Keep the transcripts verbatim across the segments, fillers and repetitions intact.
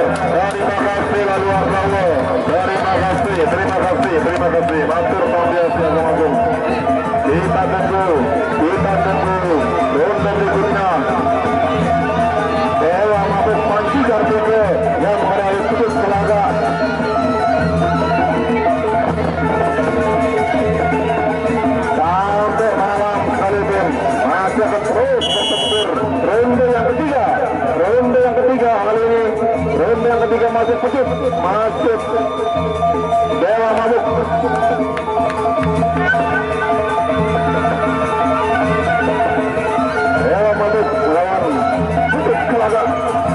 Terima kasih lalu Arnawo. Terima kasih, terima kasih, terima kasih. Matur pambiasi Agung Agung. Kita tunggu, kita tunggu. Ronde berikutnya. Dewa Mabuk Panci Kartiko yang meraih putus kelaga. Sampai malam sekalipun masih akan terus bertempur. Ronde yang ketiga, ronde yang ketiga kali ini, ronde yang ketiga masih putus, masih Dewa Mabuk. Dewa Mabuk lawan putus kelaga.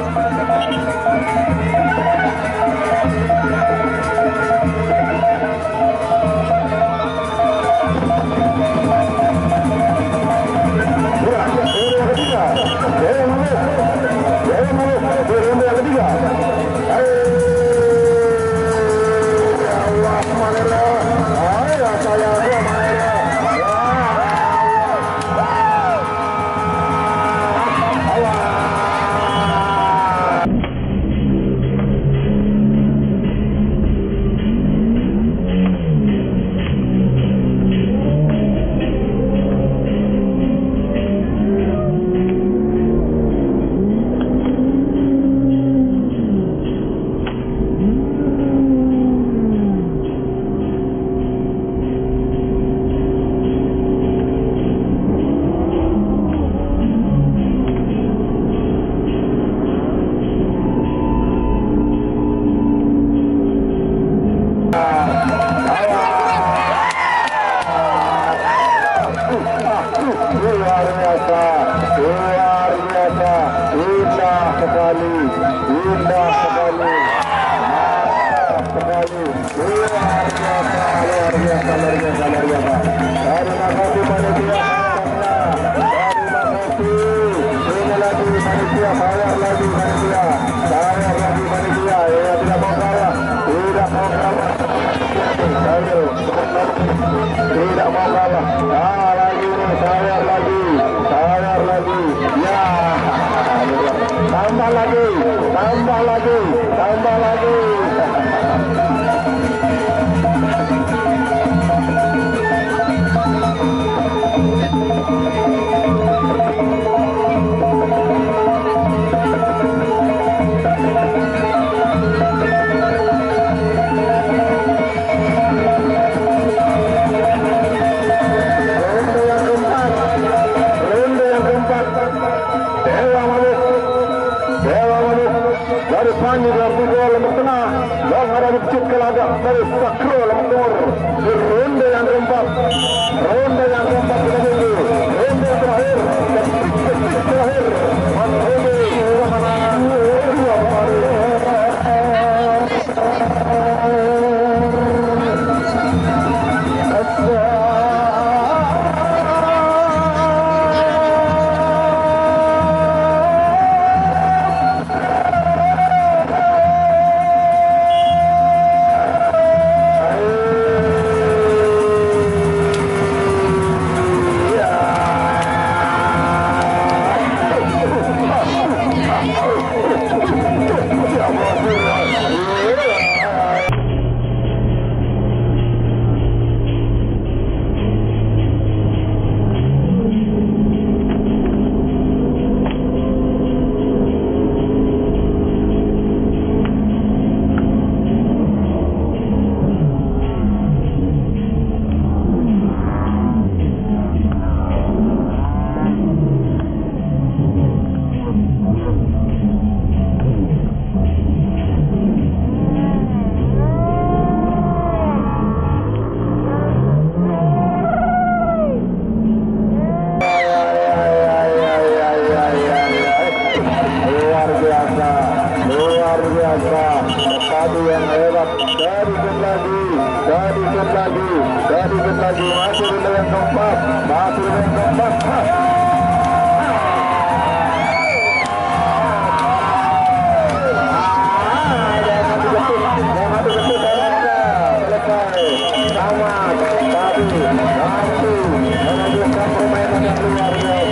Tidak mau kalah. Nah, lagi nih, sayar lagi, sayar lagi. Ya, tambah lagi, tambah lagi, tambah lagi. Panji dalam pukul lemuk tengah yang ada di Bukit Kelagak dari Sakro lemuk timur. Di ronde yang keempat, ronde yang keempat kita tunggu, ronde yang terakhir, detik-detik terakhir. Mas Hedi Rahman dua kali.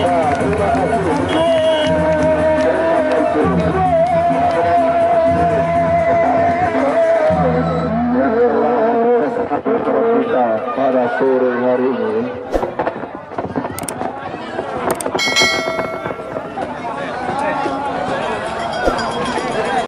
Terima kasih. kita pada sore hari ini.